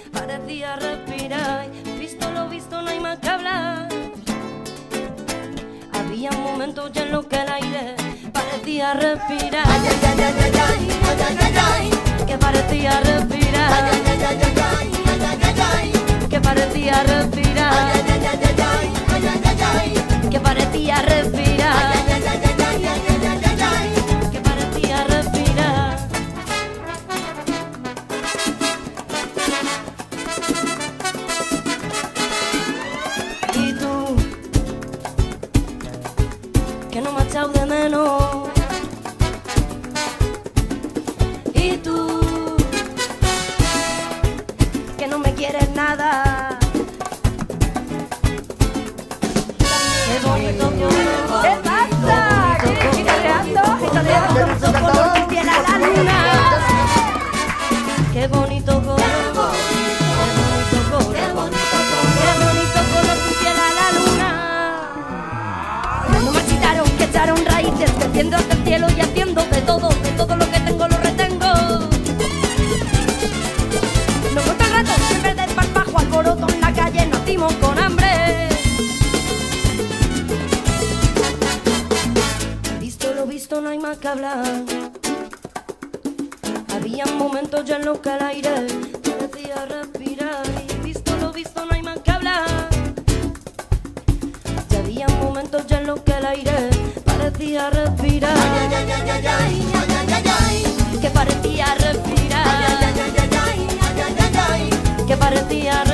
parecía respirar. Visto lo visto, no hay más que hablar. Había momentos ya en los que el aire parecía respirar. Ay, ay, ay, ay, ay, ay, ay, ay, ay. Que parecía respirar. Ay, ay, ay, ay, ay, ay, ay, ay, ay. Que parecía respirar. Ay, ay, ay, ay, ay, ay, ay, ay, ay. Que parecía respirar. Ay, ay, ay, ay, ay, ay, ay, ay, ay. Que parecía respirar. Y tú, que no me has echado de menos. Y tú, que no me quieres nada. Qué bonito coro. ¿Qué pasa? ¿Qué chicoteando? Chicoteando con los pies a la luna. Qué bonito coro. Qué bonito coro. Qué bonito coro. Qué bonito coro tu piel a la luna. No marchitaron, que echaron raíces, creciendo hasta el cielo y haciendo de todo lo que tengo lo retengo. No corto el rato, siempre del parpajo alboroto en la calle, nacimos con hambre. Visto lo visto, no hay más que hablar. Había momentos ya en los que el aire parecía respirar. Y visto lo visto, no hay más que hablar. Ya había momentos ya en los que el aire parecía respirar. Ay, ay, ay, ay, ay, ay, ay, ay. Que parecía respirar. Ay, ay, ay, ay, ay, ay, ay, ay, ay. Que parecía